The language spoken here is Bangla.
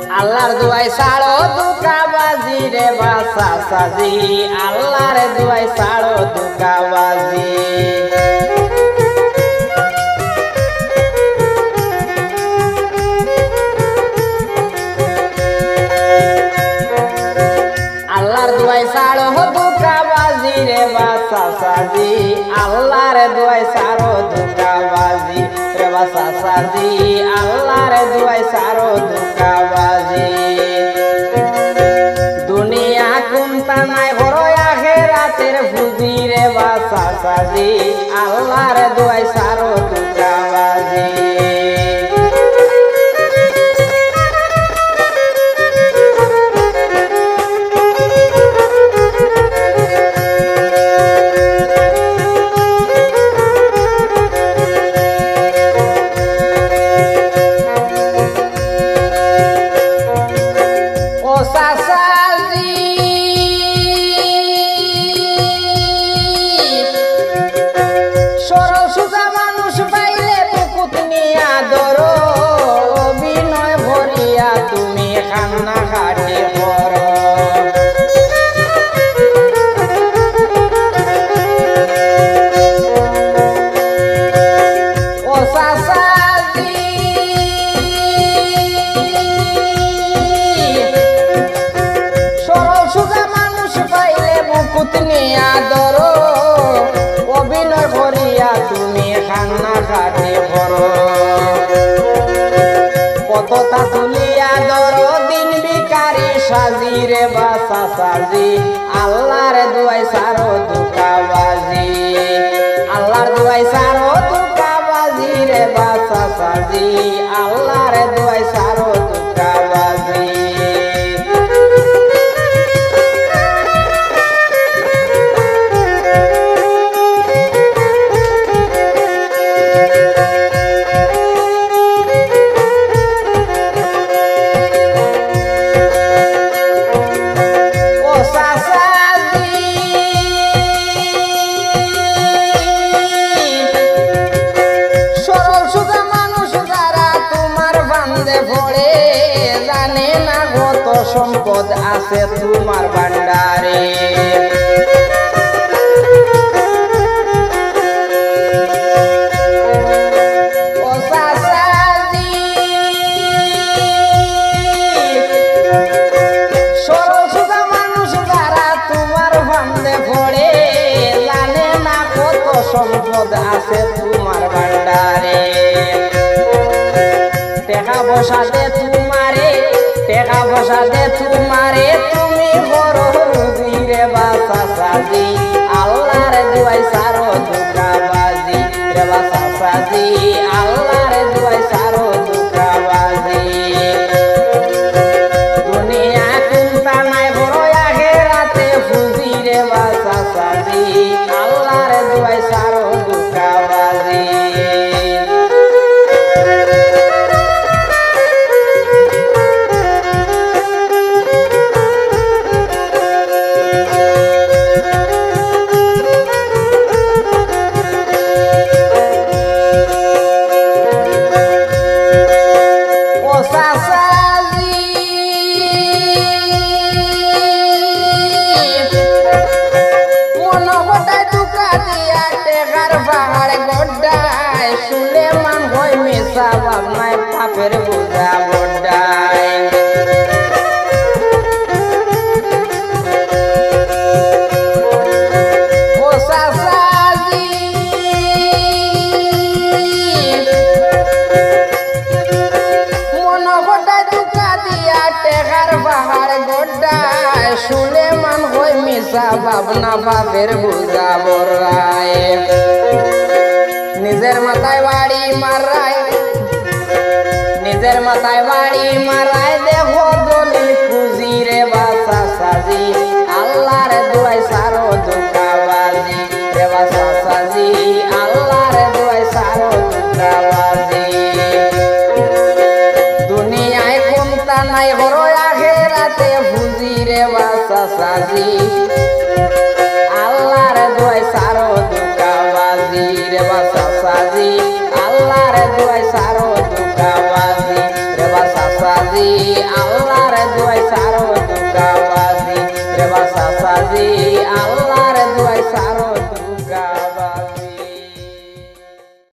আল্লাহর দুয়াই ছাড়ো ধোঁকাবাজি রে বাসা সাজি আল্লাহর দুয়াই ছাড়ো ধোঁকাবাজি আল্লাহর দুয়াই ছাড়ো ধোঁকাবাজি রে বাসা সাজি আল্লাহর দুয়াই ছাড়ো ধোঁকাবাজি রে বাসা সাজি আল্লাহর দুয়াই ছাড়ো ধোঁকাবাজি দুনিয়া কোনটা নাই বড় আখিরাতের পুঁজি রে বাসা সাজি আল্লাহর দুয়াই ছাড়ো ধোঁকাবাজি অভিনয় করিয়া তুমি খান্না খাটি করো কতটা তুলিয়া ধরো দিন বিকারি সাজি রে বাসা সাজি আল্লাহর দুয়াই ছাড়ো ধোঁকাবাজি আল্লাহর দুয়াই ছাড়ো ধোঁকাবাজি রে বাসা সাজি আল্লাহর দুয়াই ছাড়ো ধোঁকাবাজি সম্পদ আছে তোমার ভান্ডারে সরল সোজা মানুষ যারা তোমার ফান্দে পড়ে জানে না কত সম্পদ আছে তোমার ভান্ডারে টাকা পয়সা দে তোমারে টাকা পয়সা দে তোমারে তুমি বড় রুজি রে বাসা সাজি আল্লাহর দুয়াই ছাড়ো ধোঁকাবাজি রে বাসা সাজি আল্লাহর দুয়াই ছাড়ো ধোঁকাবাজি দুনিয়া কোনটা নাই বড় আখিরাতে পুঁজি রে বাসা সাজি আল্লাহর দুয়াই ছাড়ো ধোঁকাবাজি পাপের বোঝা বড্ডায় ও সাসাজি মন গোটায় দুকা দিয়া টেকার পাহাড় গোড্ডায় শুনে মান হই মিশা ভাবনা পাপের বোঝা বড়ায় নিজের মাথায় বাড়ি মারায় নিজের মাথায় বাড়ি মারায় দেখো দলিল খুঁজি রে বাসা সাজি আল্লাহর দুয়াই ছাড়ো ধোঁকাবাজি রে বাসা সাজি আল্লাহর দুয়াই ছাড়ো ধোঁকাবাজি দুনিয়ায় কোনটা নাই বড় আখিরাতে পুঁজি রে বাসা সাজি আল্লাহর দুয়াই ছাড়ো ধোঁকাবাজি রে বাসা সাজি আল্লাহর দুয়াই ছাড়ো ধোঁকাবাজি রে বাসা সাজি আল্লাহ সারো দুকাবাজি রে বাসা সাজি আল্লাহর দুয়াই সারো